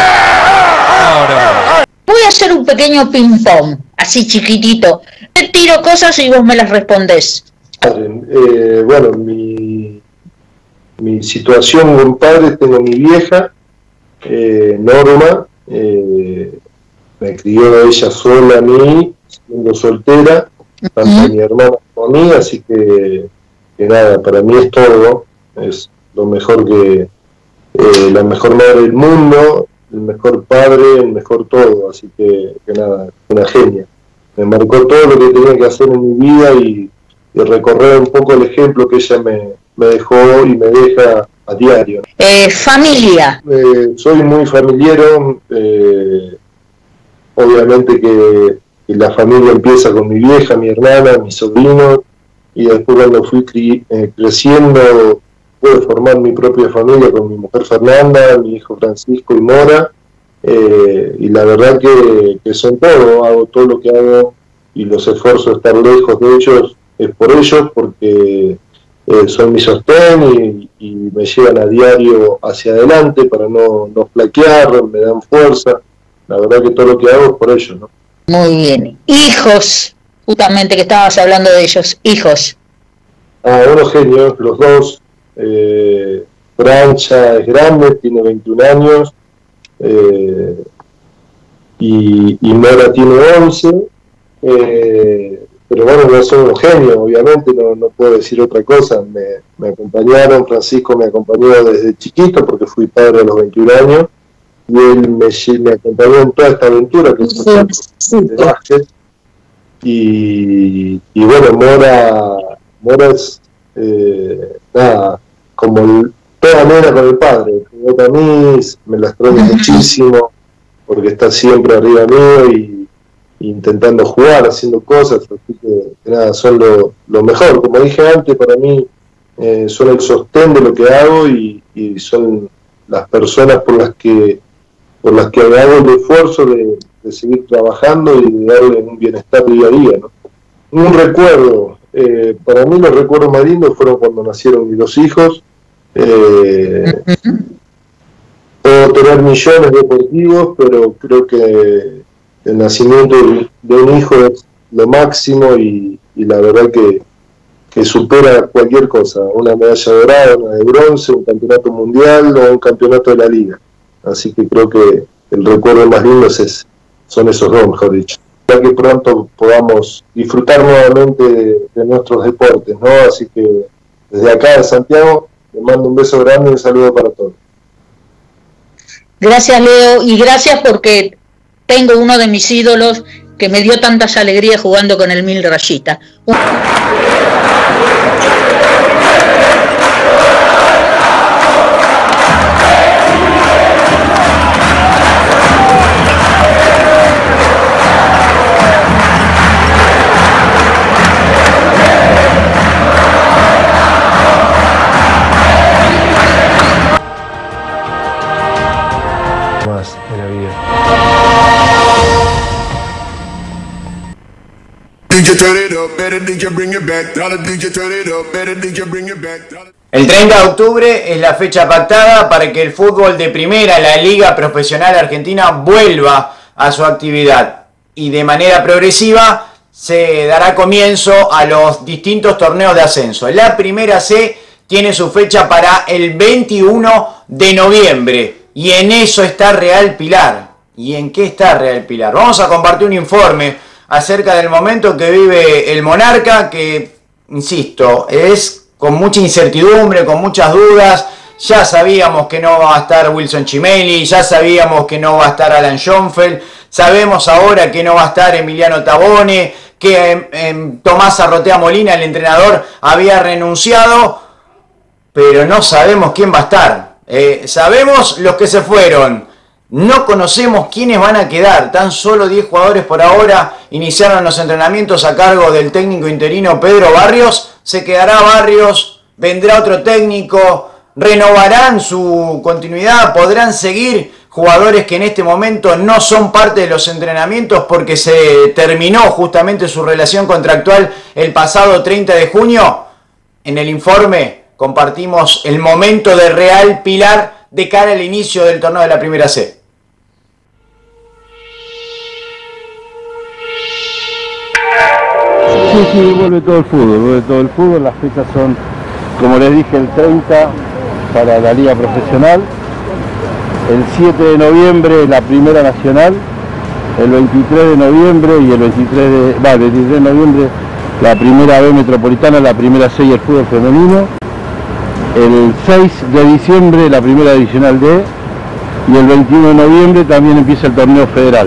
Voy a hacer un pequeño ping-pong, así chiquitito. Te tiro cosas y vos me las respondés. Bueno, mi situación con padres, tengo mi vieja, Norma, me crió ella sola a mí, siendo soltera, tanto a mi hermana como a mí, así que nada, para mí es todo, es lo mejor la mejor madre del mundo, mejor padre, el mejor todo, así que nada, una genia. Me marcó todo lo que tenía que hacer en mi vida y recorrer un poco el ejemplo que ella me dejó y me deja a diario. Familia. Soy muy familiero, obviamente que la familia empieza con mi vieja, mi hermana, mis sobrinos, y después cuando fui creciendo pude formar mi propia familia con mi mujer Fernanda, mi hijo Francisco y Mora, y la verdad que son todo, hago todo lo que hago y los esfuerzos de estar lejos de ellos es por ellos, porque son mi sostén y me llevan a diario hacia adelante para no flaquear, me dan fuerza. La verdad que todo lo que hago es por ellos, ¿no? Muy bien. Hijos, justamente que estabas hablando de ellos, hijos. Unos genios, los dos. Brancha es grande, tiene 21 años, y Mora tiene 11, pero bueno, no son unos genios, obviamente, no puedo decir otra cosa. Me acompañaron, Francisco me acompañó desde chiquito porque fui padre a los 21 años, y él me acompañó en toda esta aventura que es de básquet. Y bueno, Mora es nada, como toda nena con el padre. A mí me la extraño muchísimo porque está siempre arriba mío y intentando jugar, haciendo cosas, así que nada, son lo mejor. Como dije antes, para mí son el sostén de lo que hago y son las personas por las que hago el esfuerzo de seguir trabajando y de darle un bienestar día a día, ¿no? Un recuerdo, para mí los recuerdos más lindos fueron cuando nacieron mis dos hijos. Puedo tener millones deportivos, pero creo que el nacimiento de un hijo es lo máximo y la verdad que supera cualquier cosa, una medalla dorada, una de bronce, un campeonato mundial o un campeonato de la liga. Así que creo que el recuerdo más lindo son esos dos, mejor dicho. Ya que pronto podamos disfrutar nuevamente de nuestros deportes, ¿no? Así que desde acá de Santiago les mando un beso grande y un saludo para todos. Gracias, Leo, y gracias porque tengo uno de mis ídolos que me dio tantas alegrías jugando con el 1000 rayita. El 30 de octubre es la fecha pactada para que el fútbol de primera, la Liga Profesional Argentina, vuelva a su actividad y de manera progresiva se dará comienzo a los distintos torneos de ascenso. La primera C tiene su fecha para el 21 de noviembre y en eso está Real Pilar. ¿Y en qué está Real Pilar? Vamos a compartir un informe acerca del momento que vive el Monarca, que, insisto, es con mucha incertidumbre, con muchas dudas. Ya sabíamos que no va a estar Wilson Chimelli, ya sabíamos que no va a estar Alan Schoenfeld, sabemos ahora que no va a estar Emiliano Tabone, que Tomás Arrotea Molina, el entrenador, había renunciado, pero no sabemos quién va a estar. Sabemos los que se fueron. No conocemos quiénes van a quedar, tan solo 10 jugadores por ahora iniciaron los entrenamientos a cargo del técnico interino Pedro Barrios. Se quedará Barrios, vendrá otro técnico, renovarán su continuidad, podrán seguir jugadores que en este momento no son parte de los entrenamientos porque se terminó justamente su relación contractual el pasado 30 de junio. En el informe compartimos el momento de Real Pilar de cara al inicio del torneo de la Primera C. Sí, vuelve todo el fútbol, las fechas son, como les dije, el 30 para la Liga Profesional, el 7 de noviembre la Primera Nacional, el 23 de noviembre y el 23 de noviembre la Primera B Metropolitana, la Primera C y el fútbol femenino, el 6 de diciembre la Primera Divisional D, y el 21 de noviembre también empieza el torneo federal.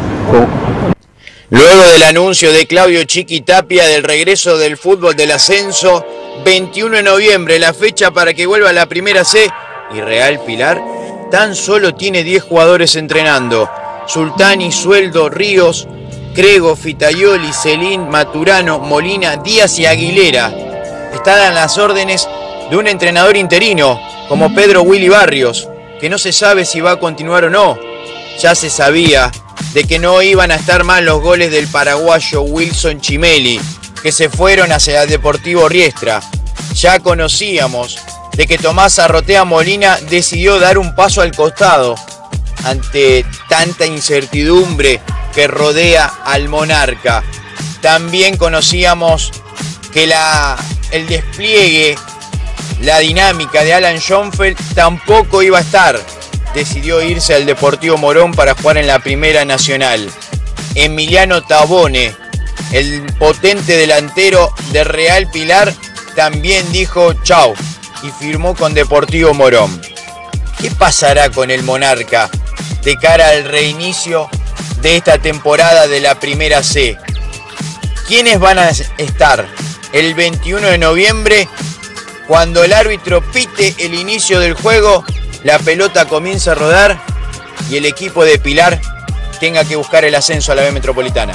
Luego del anuncio de Claudio Chiqui Tapia del regreso del fútbol del ascenso, 21 de noviembre, la fecha para que vuelva a la Primera C, y Real Pilar tan solo tiene 10 jugadores entrenando. Sultani, Sueldo, Ríos, Crego, Fitayoli, Celín, Maturano, Molina, Díaz y Aguilera. Están a las órdenes de un entrenador interino, como Pedro Willy Barrios, que no se sabe si va a continuar o no. Ya se sabía de que no iban a estar más los goles del paraguayo Wilson Chimeli, que se fueron hacia el Deportivo Riestra. Ya conocíamos de que Tomás Arrotea Molina decidió dar un paso al costado ante tanta incertidumbre que rodea al monarca. También conocíamos que el despliegue, la dinámica de Alan Schoenfeld tampoco iba a estar. Decidió irse al Deportivo Morón para jugar en la Primera Nacional. Emiliano Tabone, el potente delantero de Real Pilar, también dijo chau y firmó con Deportivo Morón. ¿Qué pasará con el monarca de cara al reinicio de esta temporada de la Primera C? ¿Quiénes van a estar el 21 de noviembre cuando el árbitro pite el inicio del juego, la pelota comienza a rodar y el equipo de Pilar tenga que buscar el ascenso a la B Metropolitana?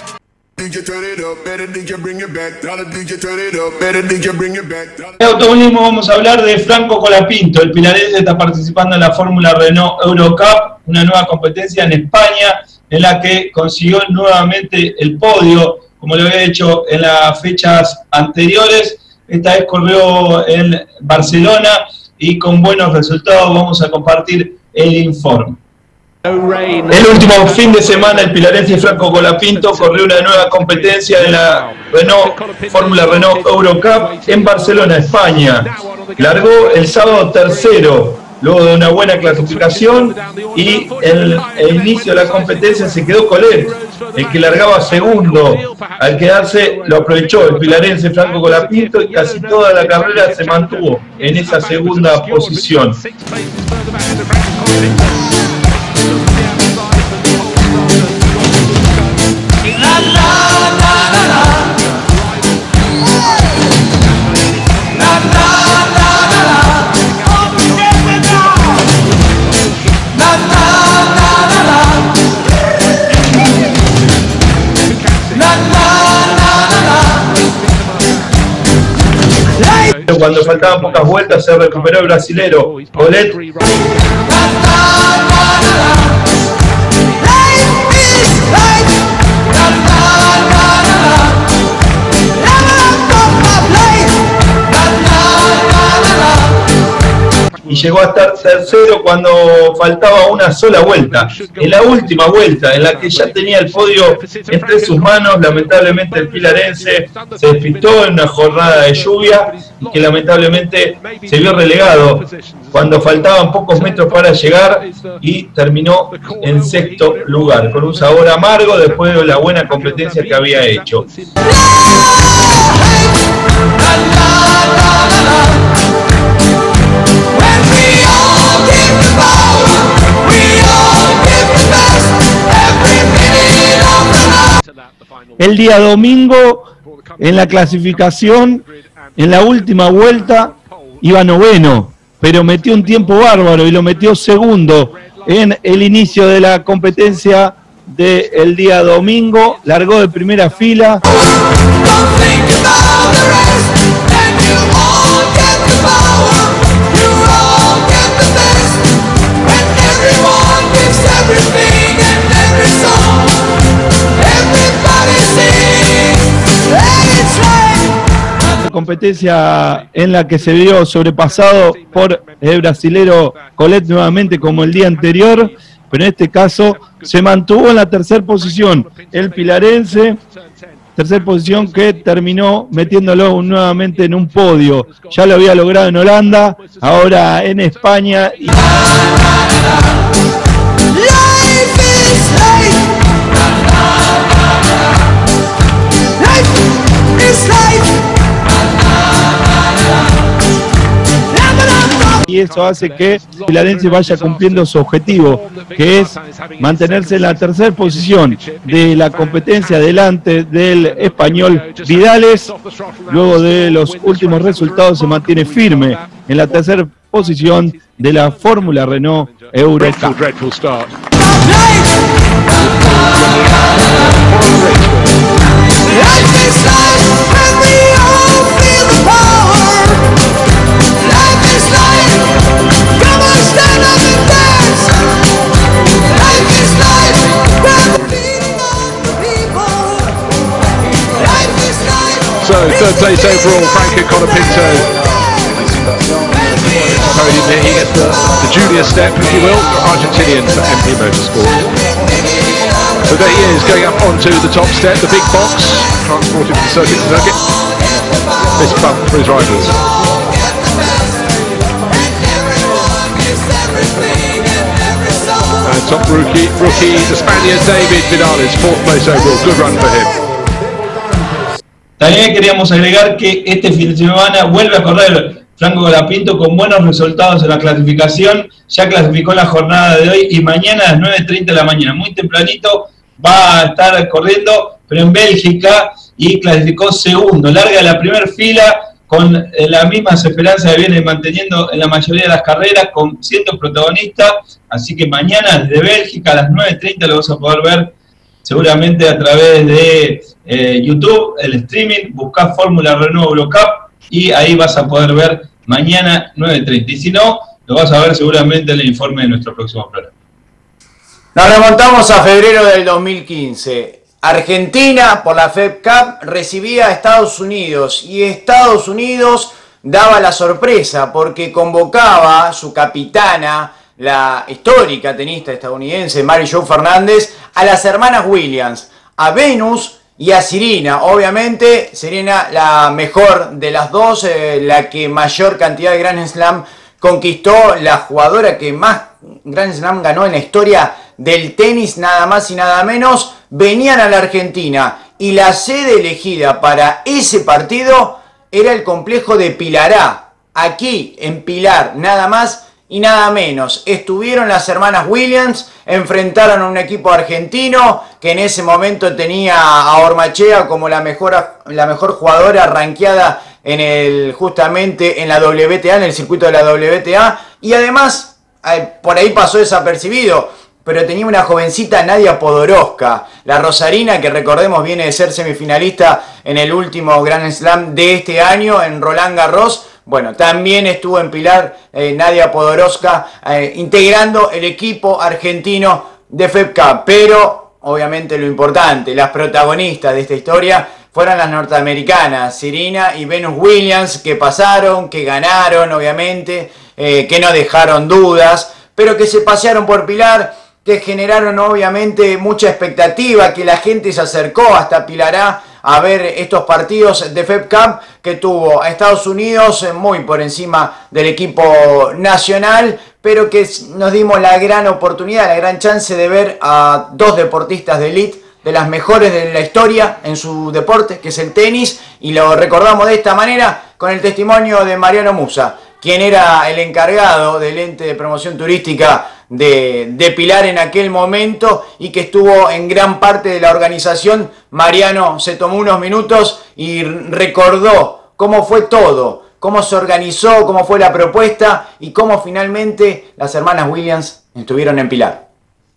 En automovilismo vamos a hablar de Franco Colapinto. El pilarense está participando en la Fórmula Renault Eurocup, una nueva competencia en España en la que consiguió nuevamente el podio, como lo había hecho en las fechas anteriores. Esta vez corrió en Barcelona y con buenos resultados. Vamos a compartir el informe. El último fin de semana el pilarense Franco Colapinto corrió una nueva competencia de la Fórmula Renault Eurocup en Barcelona, España. Largó el sábado tercero, luego de una buena clasificación, y en el inicio de la competencia se quedó Colet, el que largaba segundo. Al quedarse lo aprovechó el pilarense Franco Colapinto y casi toda la carrera se mantuvo en esa segunda posición. Cuando faltaban pocas vueltas se recuperó el brasilero Colet. Y llegó a estar tercero cuando faltaba una sola vuelta. En la última vuelta, en la que ya tenía el podio entre sus manos, lamentablemente el pilarense se despistó en una jornada de lluvia y que lamentablemente se vio relegado cuando faltaban pocos metros para llegar y terminó en sexto lugar, con un sabor amargo después de la buena competencia que había hecho. El día domingo, en la clasificación, en la última vuelta, iba noveno, pero metió un tiempo bárbaro y lo metió segundo en el inicio de la competencia del día domingo. Largó de primera fila. Competencia en la que se vio sobrepasado por el brasilero Colet nuevamente como el día anterior, pero en este caso se mantuvo en la tercera posición el pilarense, tercera posición que terminó metiéndolo nuevamente en un podio. Ya lo había logrado en Holanda, ahora en España. y eso hace que Pilarense vaya cumpliendo su objetivo, que es mantenerse en la tercera posición de la competencia delante del español Vidales. Luego de los últimos resultados se mantiene firme en la tercera posición de la Fórmula Renault Eurocup. So, third place overall, Franco Colapinto. He gets the junior step, if you will, Argentinian for MP Motorsport. So there he is, going up onto the top step, the big box, transported from circuit to circuit. Fist bump for his rivals. And top rookie, the Spaniard David Vidales, fourth place overall, good run for him. También queríamos agregar que este fin de semana vuelve a correr Franco Colapinto con buenos resultados en la clasificación. Ya clasificó en la jornada de hoy y mañana a las 9:30 de la mañana, muy tempranito, va a estar corriendo, pero en Bélgica, y clasificó segundo. Larga la primera fila con las mismas esperanzas que viene manteniendo en la mayoría de las carreras, siendo protagonista. Así que mañana desde Bélgica a las 9:30 lo vas a poder ver seguramente a través de YouTube, el streaming. Buscá Fórmula Renault Eurocup y ahí vas a poder ver mañana 9:30. Y si no, lo vas a ver seguramente en el informe de nuestro próximo programa. Nos remontamos a febrero del 2015. Argentina, por la Fed Cup, recibía a Estados Unidos y Estados Unidos daba la sorpresa porque convocaba a su capitana, la histórica tenista estadounidense Mary Jo Fernández, a las hermanas Williams, a Venus y a Serena. Obviamente Serena la mejor de las dos, la que mayor cantidad de Grand Slam conquistó, la jugadora que más Grand Slam ganó en la historia del tenis, nada más y nada menos. Venían a la Argentina y la sede elegida para ese partido era el complejo de Pilará, aquí en Pilar, nada más y nada menos. Estuvieron las hermanas Williams, enfrentaron a un equipo argentino que en ese momento tenía a Ormachea como la mejor jugadora rankeada justamente en la WTA, en el circuito de la WTA, y además por ahí pasó desapercibido, pero tenía una jovencita, Nadia Podoroska, la rosarina, que recordemos viene de ser semifinalista en el último Grand Slam de este año en Roland Garros. Bueno, también estuvo en Pilar Nadia Podoroska integrando el equipo argentino de Fed Cup. Pero, obviamente lo importante, las protagonistas de esta historia fueron las norteamericanas, Serena y Venus Williams, que pasaron, que ganaron, obviamente, que no dejaron dudas, pero que se pasearon por Pilar, que generaron obviamente mucha expectativa, que la gente se acercó hasta Pilará a ver estos partidos de Fed Cup, que tuvo a Estados Unidos muy por encima del equipo nacional, pero que nos dimos la gran oportunidad, la gran chance de ver a dos deportistas de elite, de las mejores de la historia en su deporte, que es el tenis, y lo recordamos de esta manera con el testimonio de Mariano Musa, quien era el encargado del ente de promoción turística de Pilar en aquel momento y que estuvo en gran parte de la organización. Mariano se tomó unos minutos y recordó cómo fue todo, cómo se organizó, cómo fue la propuesta y cómo finalmente las hermanas Williams estuvieron en Pilar.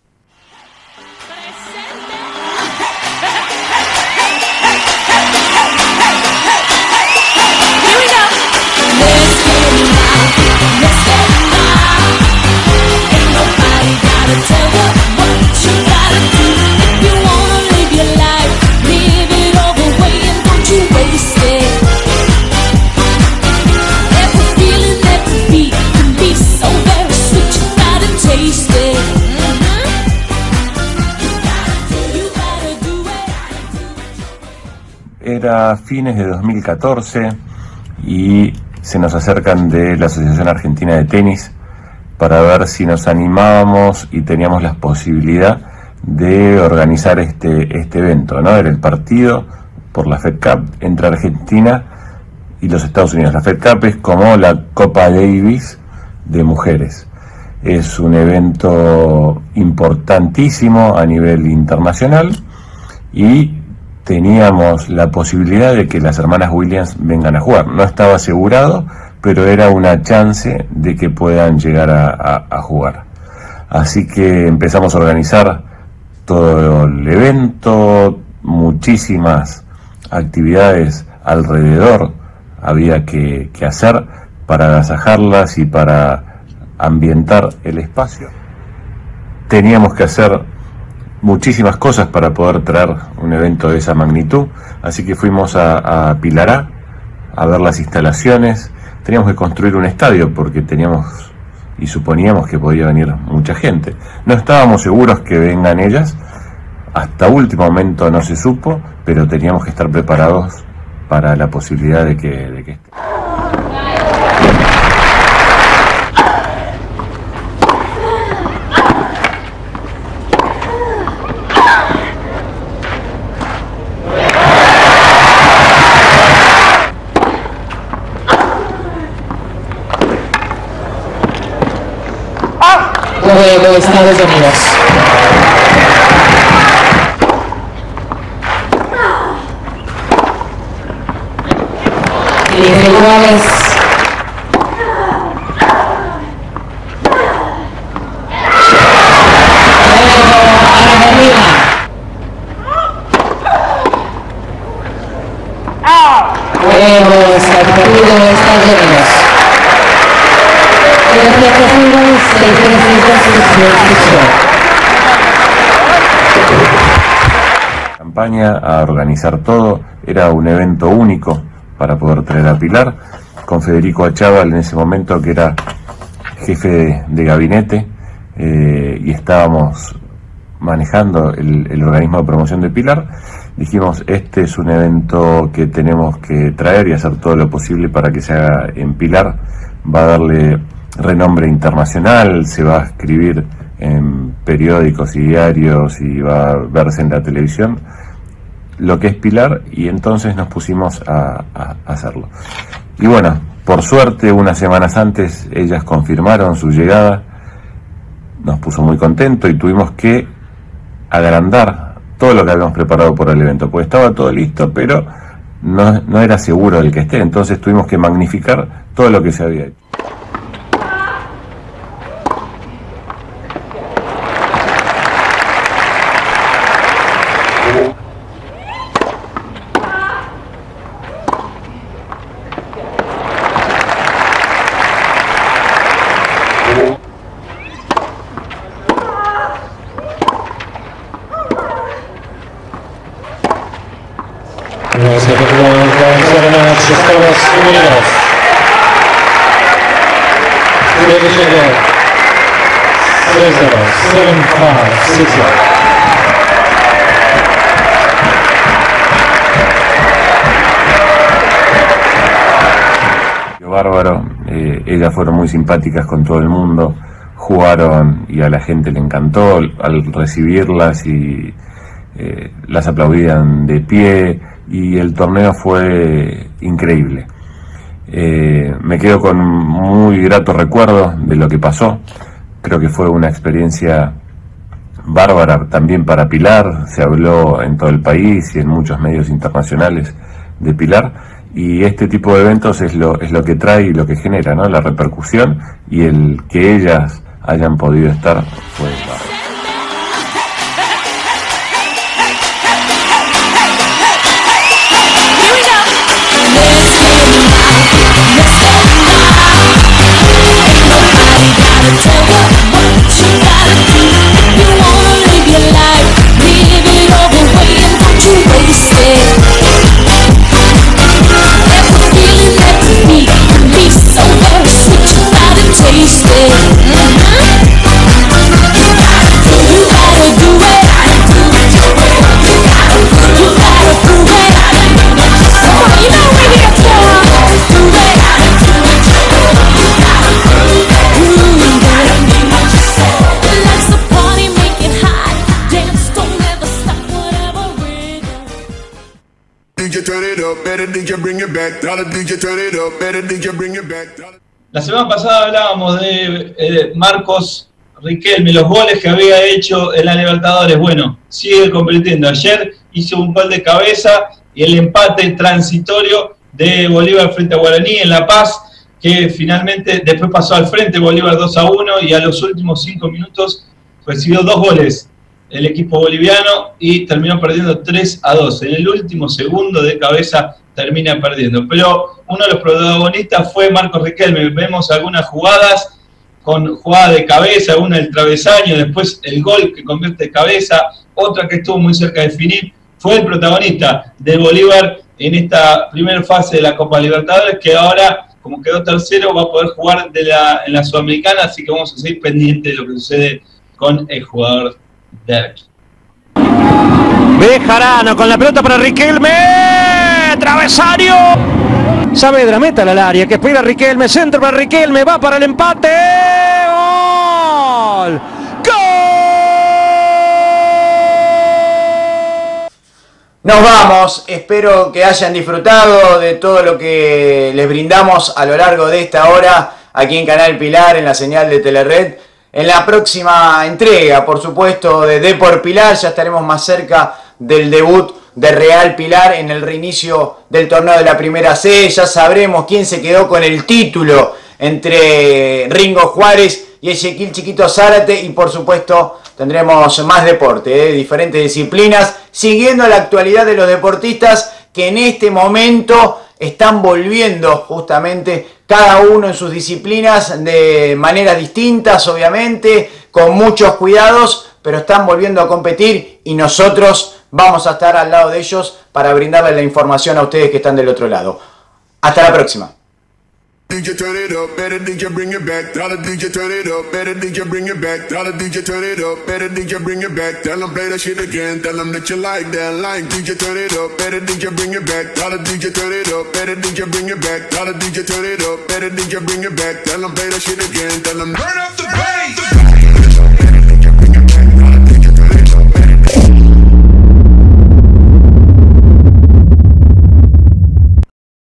Era fines de 2014 y se nos acercan de la Asociación Argentina de Tenis para ver si nos animábamos y teníamos la posibilidad de organizar este evento, ¿no? Era el partido por la Fed Cup entre Argentina y los Estados Unidos. La Fed Cup es como la Copa Davis de mujeres. Es un evento importantísimo a nivel internacional y teníamos la posibilidad de que las hermanas Williams vengan a jugar. No estaba asegurado, pero era una chance de que puedan llegar a jugar. Así que empezamos a organizar todo el evento, muchísimas actividades alrededor había que hacer para agasajarlas y para ambientar el espacio. Teníamos que hacer muchísimas cosas para poder traer un evento de esa magnitud, así que fuimos a Pilará a ver las instalaciones. Teníamos que construir un estadio porque teníamos y suponíamos que podía venir mucha gente. No estábamos seguros que vengan ellas, hasta último momento no se supo, pero teníamos que estar preparados para la posibilidad de que esté. De Estados Unidos. Individuales. Juegos partido de Estados Unidos. Campaña a organizar todo, era un evento único para poder traer a Pilar, con Federico Achával en ese momento, que era jefe de gabinete, y estábamos manejando el organismo de promoción de Pilar. Dijimos, este es un evento que tenemos que traer y hacer todo lo posible para que se haga en Pilar. Va a darle renombre internacional, se va a escribir en periódicos y diarios y va a verse en la televisión lo que es Pilar, y entonces nos pusimos a hacerlo. Y bueno, por suerte, unas semanas antes ellas confirmaron su llegada, nos puso muy contento y tuvimos que agrandar todo lo que habíamos preparado por el evento, porque estaba todo listo, pero no era seguro el que esté, entonces tuvimos que magnificar todo lo que se había hecho. Estados Unidos. Division 6-0, 7-0. Bárbaro, ellas fueron muy simpáticas con todo el mundo, jugaron y a la gente le encantó al recibirlas y las aplaudían de pie y el torneo fue increíble. Me quedo con muy grato recuerdo de lo que pasó. Creo que fue una experiencia bárbara también para Pilar, se habló en todo el país y en muchos medios internacionales de Pilar, y este tipo de eventos es lo que trae y lo que genera, ¿no? La repercusión, y el que ellas hayan podido estar fue bárbaro. DJ turn it up, better DJ bring it back. Dollar DJ turn it up, better DJ bring it back. La semana pasada hablábamos de Marcos Riquelme, los goles que había hecho en la Libertadores. Bueno, sigue convirtiendo. Ayer hizo un gol de cabeza y el empate transitorio de Bolívar frente a Guaraní en La Paz, que finalmente después pasó al frente Bolívar 2-1 y a los últimos 5 minutos recibió 2 goles el equipo boliviano y terminó perdiendo 3-2. En el último segundo de cabeza termina perdiendo. Pero uno de los protagonistas fue Marcos Riquelme. Vemos algunas jugadas con jugada de cabeza, una del travesaño, después el gol que convierte de cabeza, otra que estuvo muy cerca de definir. Fue el protagonista de Bolívar en esta primera fase de la Copa Libertadores, que ahora, como quedó tercero, va a poder jugar en la Sudamericana, así que vamos a seguir pendientes de lo que sucede con el jugador de aquí. Bejarano con la pelota para Riquelme, travesaño. Saavedra, métala al área, que espera Riquelme, centro para Riquelme, va para el empate. ¡Gol! Nos vamos, espero que hayan disfrutado de todo lo que les brindamos a lo largo de esta hora aquí en Canal Pilar, en la señal de Telered. En la próxima entrega, por supuesto, de Depor Pilar, ya estaremos más cerca del debut de Real Pilar en el reinicio del torneo de la Primera C. Ya sabremos quién se quedó con el título entre Ringo Juárez y Ezequiel Chiquito Zárate, y por supuesto tendremos más deporte, diferentes disciplinas, siguiendo la actualidad de los deportistas que en este momento están volviendo justamente cada uno en sus disciplinas de maneras distintas, obviamente, con muchos cuidados, pero están volviendo a competir y nosotros vamos a estar al lado de ellos para brindarles la información a ustedes que están del otro lado. Hasta la próxima. DJ turn it up, better DJ bring it back. Tell the DJ turn it up, better DJ bring it back. Tell the DJ turn it up, better DJ bring it back. Tell them play that shit again, tell them that you like that line. DJ turn it up, better DJ bring it back. Tell the DJ turn it up, better DJ bring it back. Tell the DJ turn it up, better DJ bring it back. Tell them play that shit again, tell them turn up the bass.